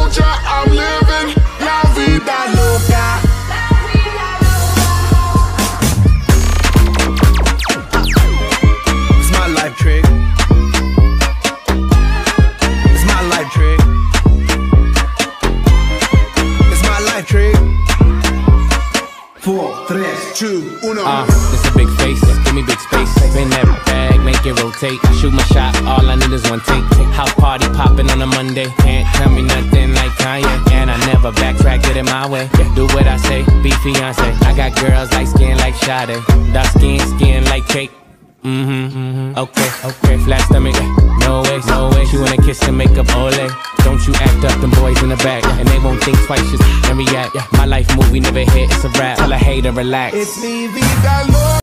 future, I'm living la vida loca. It's my life trick. It's my life trick. It's my life trick. 4, 3, 2, 1. It's a big face, give me big space. Spin that bag, make it rotate. Shoot my shot, all I need is one take. House party popping on a Monday. Can't tell me nothing like Kanye. And I never backtrack, get it my way. Do what I say, be fiance. I got girls light skin like Sade. Dark skin like cake. Okay, flat stomach, no way, She wanna kiss and make up, ole. Don't you act up, them boys in the back, and they won't think twice, just and react. My life movie never hit, it's a rap. Tell a hater relax. It's mi vida loca.